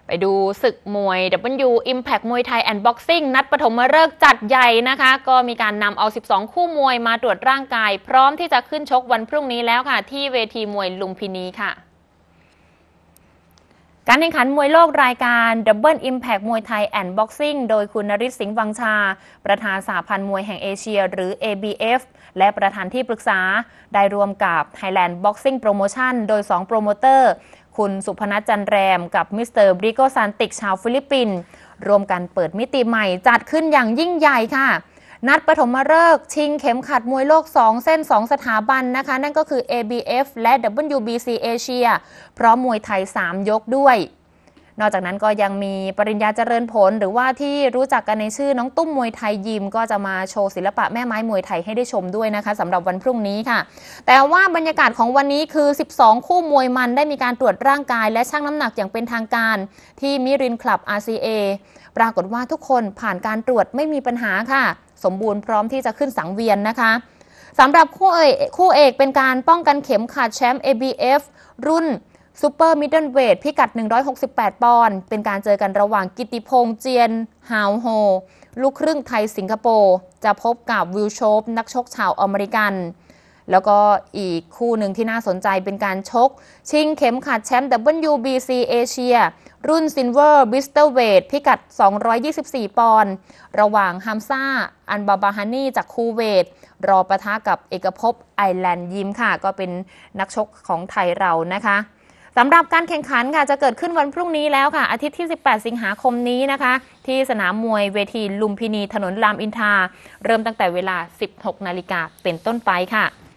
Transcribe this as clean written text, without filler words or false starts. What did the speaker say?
ไปดูศึกมวย W Impact มวยไทยแอนด์บ็อกซิ่งนัดปฐมฤกษ์จัดใหญ่นะคะก็มีการนำเอา12คู่มวยมาตรวจร่างกายพร้อมที่จะขึ้นชกวันพรุ่งนี้แล้วค่ะที่เวทีมวยลุมพินีค่ะการแข่งขันมวยโลกรายการ Double Impact มวยไทยแอนด์บ็อกซิ่งโดยคุณนฤทธิ์ สิงห์วังชาประธานสหพันธ์มวยแห่งเอเชียหรือ ABF และประธานที่ปรึกษาได้รวมกับ Thailand Boxing Promotion โดย2โปรโมเตอร์คุณสุพนัท จันแรมกับมิสเตอร์บริโกซานติกชาวฟิลิปปินส์รวมกันเปิดมิติใหม่จัดขึ้นอย่างยิ่งใหญ่ค่ะนัดปฐมฤกษ์ชิงเข็มขัดมวยโลก2เส้น2สถาบันนะคะนั่นก็คือ ABF และ WBC เอเชียพร้อมมวยไทย3ยกด้วยนอกจากนั้นก็ยังมีปริญญาเจริญผลหรือว่าที่รู้จักกันในชื่อน้องตุ้มมวยไทยยิมก็จะมาโชว์ศิลปะแม่ไม้มวยไทยให้ได้ชมด้วยนะคะสำหรับวันพรุ่งนี้ค่ะแต่ว่าบรรยากาศของวันนี้คือ12คู่มวยมันได้มีการตรวจร่างกายและชั่งน้ำหนักอย่างเป็นทางการที่มิรินคลับ RCA ปรากฏว่าทุกคนผ่านการตรวจไม่มีปัญหาค่ะสมบูรณ์พร้อมที่จะขึ้นสังเวียนนะคะสำหรับคู่เอกเป็นการป้องกันเข็มขัดแชมป์ ABF รุ่นซูเปอร์มิดเดิลเวทพิกัด168ปอนด์เป็นการเจอกันระหว่างกิติพงษ์เจียนฮาวโฮลูกครึ่งไทยสิงคโปร์จะพบกับวิลโชฟนักชกชาวอเมริกันแล้วก็อีกคู่หนึ่งที่น่าสนใจเป็นการชกชิงเข็มขัดแชมป์ WBC เอเชียรุ่นซิลเวอร์บิสเตอร์เวทพิกัด224ปอนด์ระหว่างฮัมซ่าอันบาบาฮานีจากคูเวตรอปะทะกับเอกภพไอแลนด์ยิมค่ะก็เป็นนักชกของไทยเรานะคะสำหรับการแข่งขันค่ะจะเกิดขึ้นวันพรุ่งนี้แล้วค่ะอาทิตย์ที่18สิงหาคมนี้นะคะที่สนามมวยเวทีลุมพินีถนนรามอินทราเริ่มตั้งแต่เวลา 16 นาฬิกาเป็นต้นไปค่ะ